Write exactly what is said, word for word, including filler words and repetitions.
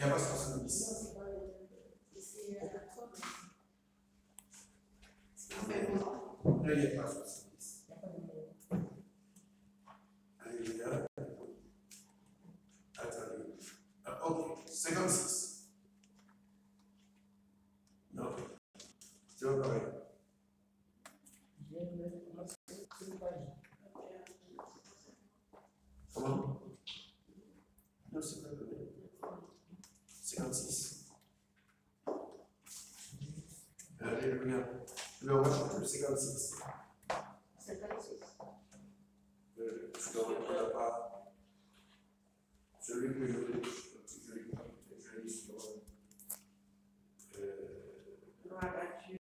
n'y a pas soixante-dix. Non, il n'y a pas soixante-dix. Alléluia. Attendez. Ah, ok, cinquante-six. Non. C'est pas pareil. Comment? Non, c'est pas pareil. cinquante-six. Alléluia. Le roi chante le cinquante-six. cinquante-six. Euh, je ne reprends pas. Celui que je lis, je lis sur. Euh,